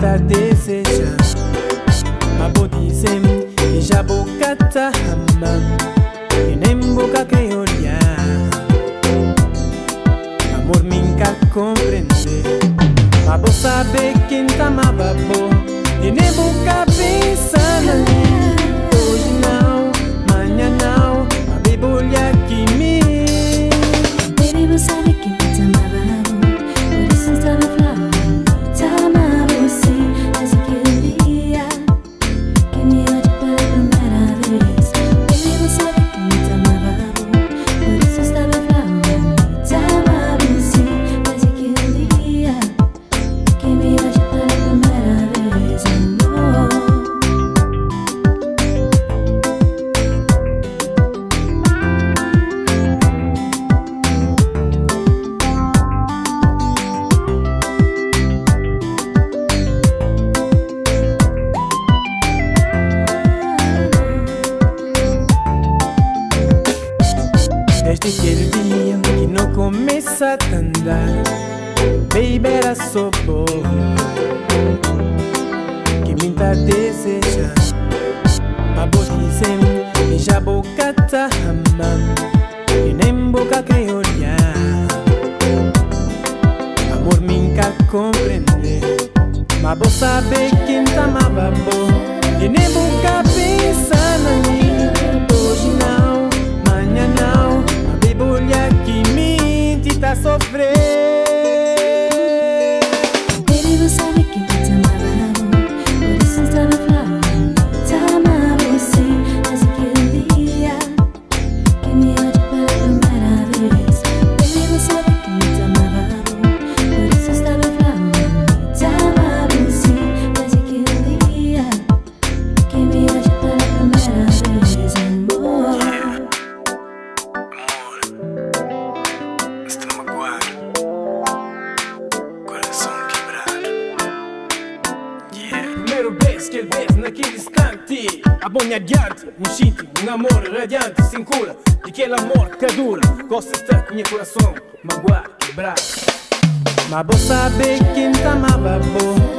tá deseja. Mas vou dizer que já boca tá amando e nem boca quer olhar. Amor me nunca compreender. Mas vou saber quem tá amava bom e nem boca pensa na mim. Hoje não, amanhã não, mas baby olha aqui me. Baby, vou saber quem te amava bom, por isso estava falando. Te amava você, mas aquele dia que me olhou pela primeira vez. Baby, vou saber quem te amava bom, por isso estava falando. Te amava você, mas aquele dia que me olhou pela primeira vez, amor. Desde aquele dia que não começa a andar, baby era só bom que me tá deseja. Mas vou dizer que já boca tá amando e nem boca quer olhar. Amor me nunca compreender. Mas vou saber quem tá amava bom e nem boca pensa na mim. Hoje não, amanhã não, a baby olha que mente tá sofrendo. Baby, vou saber quem te amava bom, por isso estava falando. Te amava você, mas aquele dia que me olhou pela primeira vez. Baby, vou saber quem te amava bom, por isso estava falando. Te amava você, mas aquele dia que me olhou pela primeira vez, amor. Estou magoado, coração quebrado. Primeiro vez que ele vês naquele instante, a bonha adiante, um instinto, um amor radiante, sem cura, e aquele amor que dura. Gosto de estar com meu coração magoado, quebrado. Mas vou saber quem tá amava bom